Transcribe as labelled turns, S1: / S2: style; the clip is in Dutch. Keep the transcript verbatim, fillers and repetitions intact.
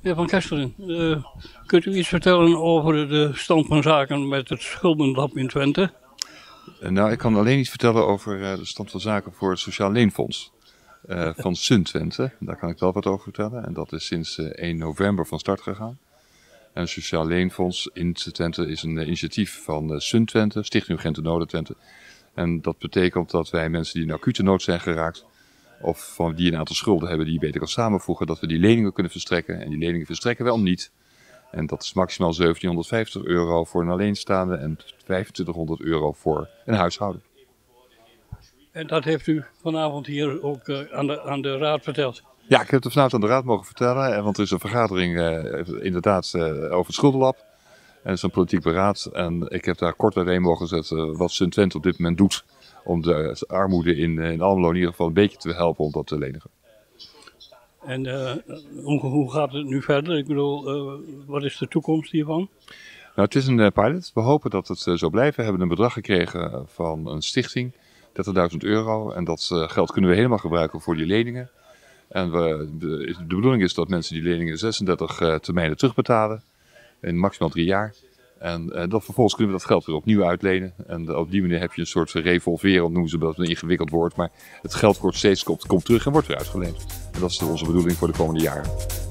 S1: Peter van Kesteren, uh, kunt u iets vertellen over de stand van zaken met het Schuldenlab in Twente?
S2: Uh, nou, ik kan alleen iets vertellen over uh, de stand van zaken voor het Sociaal Leenfonds uh, van S U N Twente. Daar kan ik wel wat over vertellen. En dat is sinds uh, één november van start gegaan. En het Sociaal Leenfonds in Twente is een uh, initiatief van uh, S U N Twente, Stichting Urgente Noden Twente. En dat betekent dat wij mensen die in acute nood zijn geraakt, of van die een aantal schulden hebben die je beter kan samenvoegen, dat we die leningen kunnen verstrekken. En die leningen verstrekken wij om niet. En dat is maximaal zeventienhonderdvijftig euro voor een alleenstaande en vijfentwintighonderd euro voor een huishouden.
S1: En dat heeft u vanavond hier ook uh, aan, de, aan de raad verteld?
S2: Ja, ik heb het vanavond aan de raad mogen vertellen, want er is een vergadering uh, inderdaad uh, over het Schuldenlab. En het is een politiek beraad en ik heb daar kort uiteen mogen zetten wat S U N Twente op dit moment doet om de armoede in, in Almelo in ieder geval een beetje te helpen om dat te lenigen.
S1: En uh, hoe gaat het nu verder? Ik bedoel, uh, wat is de toekomst hiervan?
S2: Nou, het is een uh, pilot. We hopen dat het uh, zo blijft. We hebben een bedrag gekregen van een stichting, dertigduizend euro. En dat uh, geld kunnen we helemaal gebruiken voor die leningen. En we, de, de bedoeling is dat mensen die leningen zesendertig uh, termijnen terugbetalen. In maximaal drie jaar. En uh, dat vervolgens kunnen we dat geld weer opnieuw uitlenen. En uh, op die manier heb je een soort revolveren, noemen ze dat, een ingewikkeld woord. Maar het geld wordt steeds komt, komt terug en wordt weer uitgeleend. En dat is onze bedoeling voor de komende jaren.